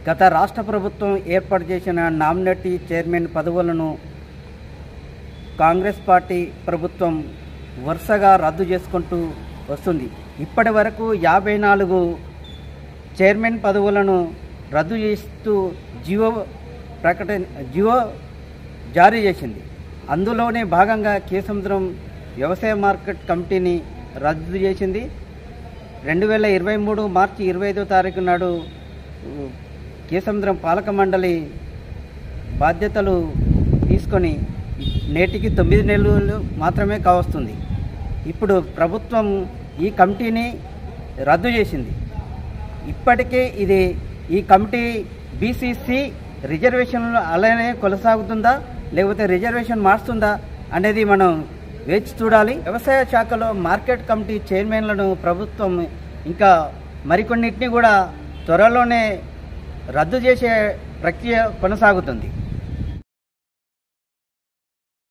గత రాష్ట్ర ప్రభుత్వం ఏర్పాటు చేసిన నామినేటెడ్ చైర్మన్ పదవులను కాంగ్రెస్ పార్టీ ప్రభుత్వం వరుసగా రద్దు చేసుకుంటూ వస్తుంది. ఇప్పటి వరకు 54 చైర్మన్ పదవులను రద్దు చేస్తూ జియో జారీ చేసింది. అందులోనే భాగంగా కేసముద్రం వ్యవసాయ మార్కెట్ కమిటీని రద్దు చేసింది. 2023 మార్చి 25వ తారీఖు నాడు కేసముద్రం పాలక మండలి బాధ్యతలు తీసుకొని నేటికి 9 నెలలు మాత్రమే కావస్తుంది. ఇప్పుడు ప్రభుత్వం ఈ కమిటీని రద్దు చేసింది. ఇప్పటికే ఈ కమిటీ బీసీసీ రిజర్వేషన్లు అలానే కొనసాగుతుందా లేకపోతే రిజర్వేషన్ మారుస్తుందా అనేది మనం వేచి చూడాలి. వ్యవసాయ శాఖలో మార్కెట్ కమిటీ చైర్మన్లను ప్రభుత్వం ఇంకా మరికొన్నిటిని కూడా త్వరలోనే రద్దు చేసే ప్రక్రియ కొనసాగుతుంది.